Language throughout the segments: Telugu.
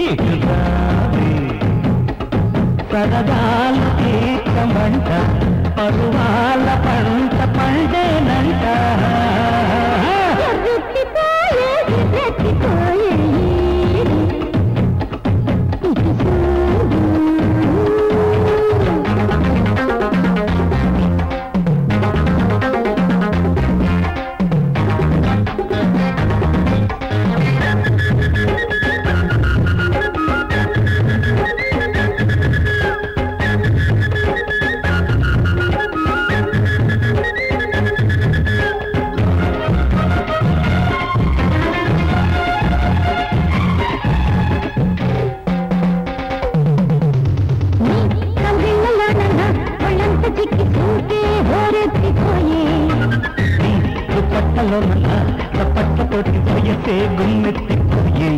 ఇటురావే సరదాలు తీర్చమంట పరువాల పంట పండేనంట పట్టతోటి వయసే గుమ్మెత్తిపోయి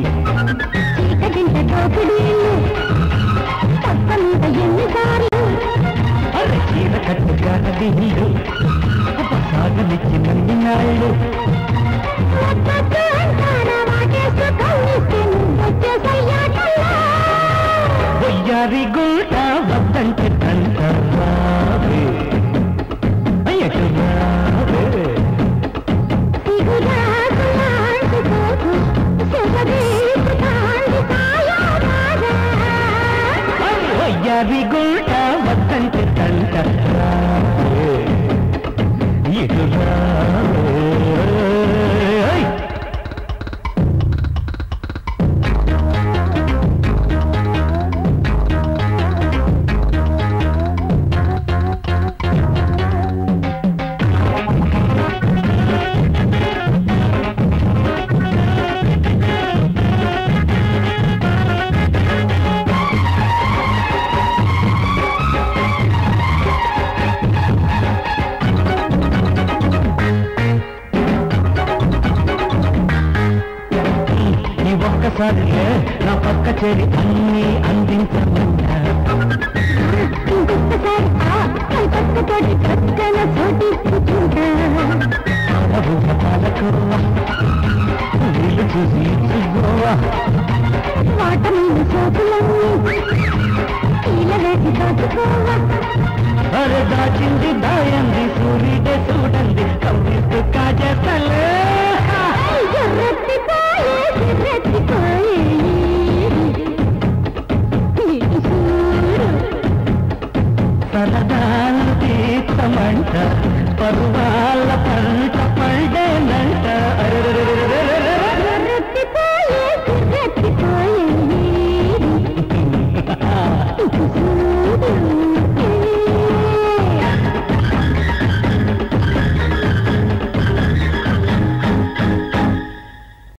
అరే చీర కట్టుగానది నీరు సాగనిచ్చి నందినాళ్ళు వయ్యారి గుంట వద్దంటే తంటావే అయ్యటు రావే వయ్యారి గుంట వద్దంటే తంటావే ఇటు రావే ఒక్కసారిలే నా పక్క చేరి అన్ని అందించమన్నా నీళ్ళు చూసి గోవా అరే దాచింది దాయంది సూర్యుడే చూడండి కవ్విస్తూ కాజేస్తలే సరదాలు తీర్చమంట పరువాల పంట